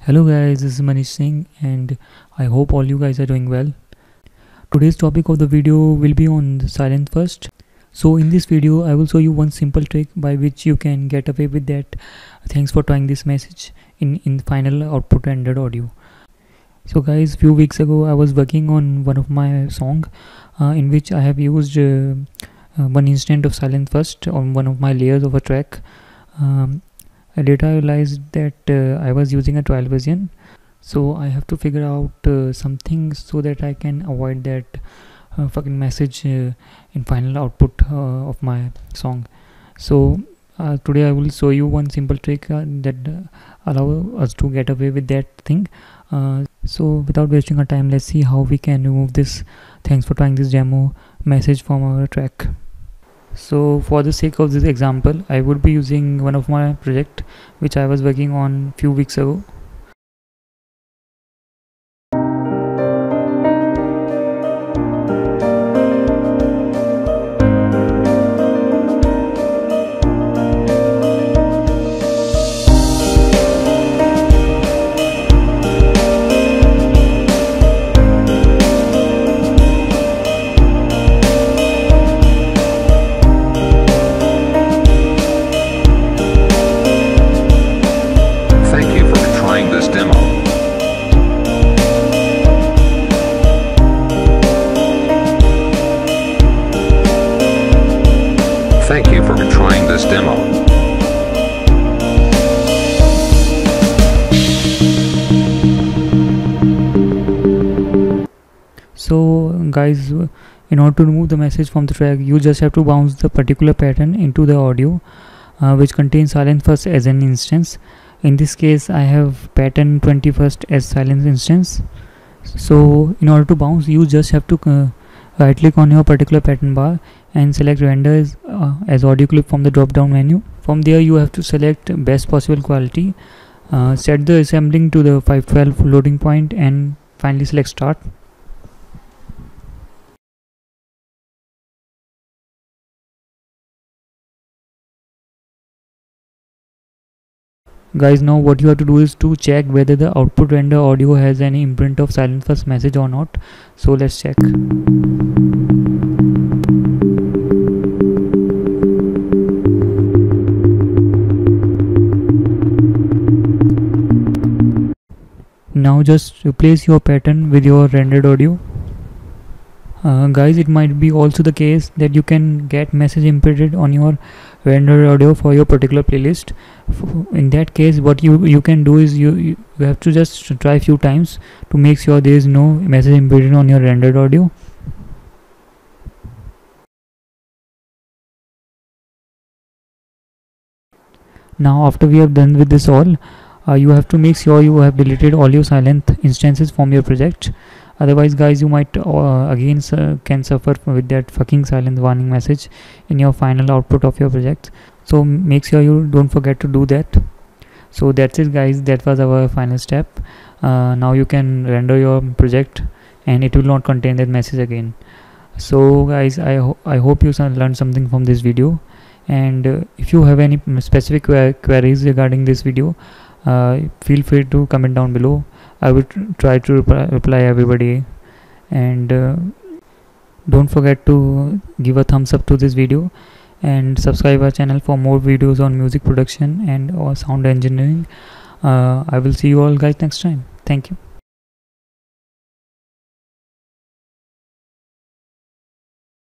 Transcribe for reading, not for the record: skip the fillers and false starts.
Hello guys, this is Manish Singh and I hope all you guys are doing well. Today's topic of the video will be on the silence first. So in this video I will show you one simple trick by which you can get away with that. Thanks for trying this message in final output rendered audio. So guys, few weeks ago I was working on one of my song in which I have used one instant of silence first on one of my layers of a track. Later I realized that I was using a trial version, so I have to figure out something so that I can avoid that fucking message in final output of my song. So today I will show you one simple trick that allow us to get away with that thing. So without wasting our time, let's see how we can remove this "thanks for trying this demo" message from our track. So for the sake of this example, I would be using one of my project which I was working on few weeks ago. Thank you for trying this demo. So guys, in order to remove the message from the track, you just have to bounce the particular pattern into the audio which contains silence first as an instance. In this case I have pattern 21st as silence instance. So in order to bounce, you just have to right click on your particular pattern bar and select render as audio clip from the drop down menu. From there you have to select best possible quality, set the assembling to the 512 loading point and finally select start. Guys, now what you have to do is to check whether the output render audio has any imprint of silence first message or not. So let's check. Now just replace your pattern with your rendered audio. Guys, it might be also the case that you can get message imprinted on your rendered audio for your particular playlist. In that case, what you can do is you have to just try a few times to make sure there is no message imprinted on your rendered audio. Now after we have done with this all, you have to make sure you have deleted all your silent instances from your project. Otherwise guys, you might again can suffer with that fucking silence warning message in your final output of your project. So make sure you don't forget to do that. So that's it guys, that was our final step. Now you can render your project and it will not contain that message again. So guys, I hope you learned something from this video, and if you have any specific queries regarding this video, feel free to comment down below. I will try to reply everybody, and don't forget to give a thumbs up to this video and subscribe our channel for more videos on music production and or sound engineering. I will see you all guys next time. Thank you.